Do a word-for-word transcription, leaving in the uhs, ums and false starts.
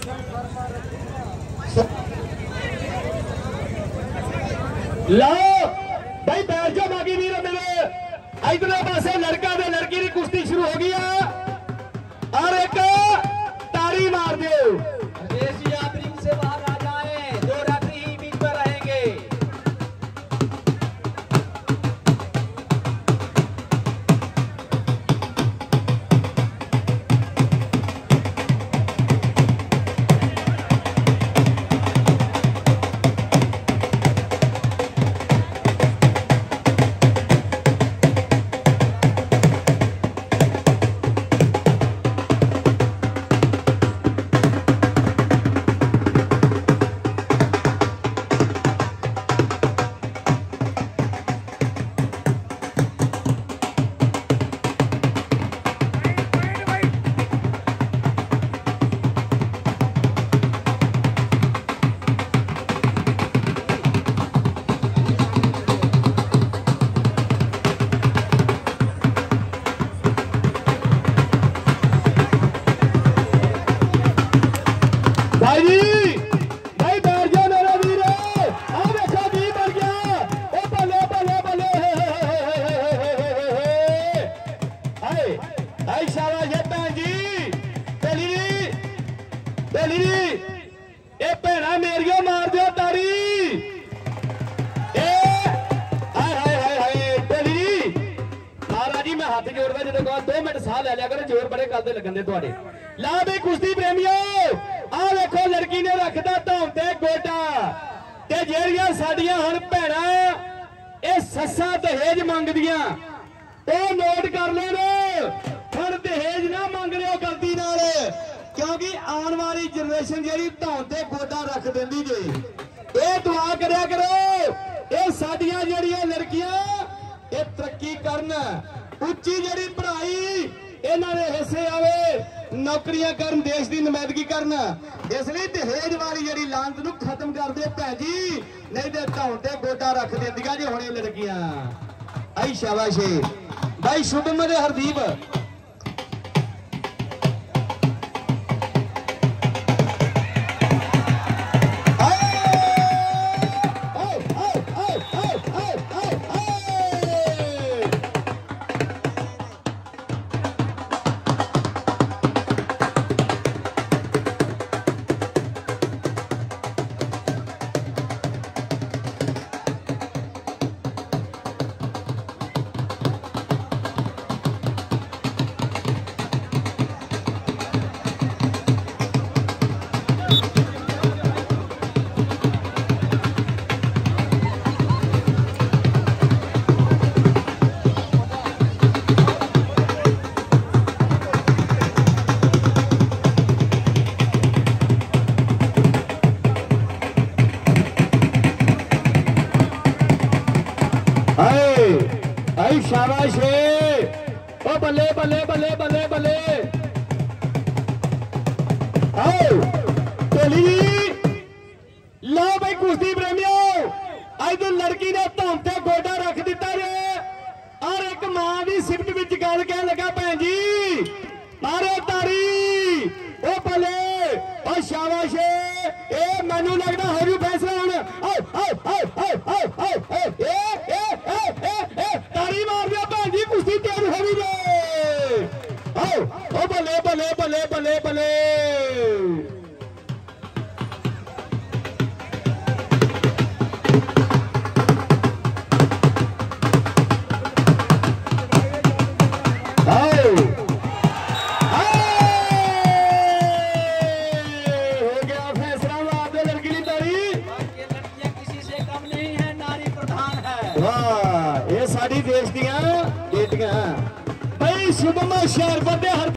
लो भाई बैठ जाओ बाकी वीर मेरे। इधर पासे लड़का दे लड़की की कुश्ती शुरू हो गई है और एक तारी मार दो। आप रिंग से बाहर आ जाए, दो रेफरी ही बीच में रहेंगे। भेड़ा मेरियो मार दो तारी। महाराज जी मैं हाथ जोड़दा जो कहा दो मिनट साह ले लिया करो, जोर बड़े गलते लगन दे तुहाडे। ला भी कुश्ती प्रेमियो आ देखो लड़की ने रखदा धौन ते गोटा ते जेड़ियां साडियां हुण भैणां ए सस्सा दहेज मंगदियां ओ नोट कर लेना। हुण दहेज ना मंग लियो गलती नाल, क्योंकि आने वाली जनरेशन जी धौन ते गोडा रख देंदी जे। ये दुआ करया करो ये साडियां जड़ियां लड़कियां ये तरक्की करन, उच्ची जड़ी पढ़ाई इन्हां दे हिस्से आवे, नौकरियां करन, देश की नुमाइंदगी करन। इसलिए दहेज वाली जड़ी लानत नूं खत्म कर दे भैन जी, नहीं तो धौन ते गोडा रख देंदियां जे हुणे लड़कियां। आई शाबाश भाई शुभम दे हरदीप। आई शाबाश ओ बल्ले बल्ले बल्ले बल्ले बल्ले। आओ टोली लो भाई कुश्ती प्रेमियो, आज तो लड़की ने धौन ते गोडा रख दिता रे और एक मां की सिफत विच गल कह लगा भैन जी मारो तारी। ओ बल्ले ओ शाबाश ए मैनू लगता हो जू फैसला हुण। आओ आओ आओ आओ आओ आओ ए ए ए ए तारी मार दिया भैन जी, कुश्ती तेज हो गई जे। आओ ओ बल्ले बल्ले बल्ले बल्ले बल्ले। ये साड़ी देश दियां बेटियां भाई शुभम शहर बदे हर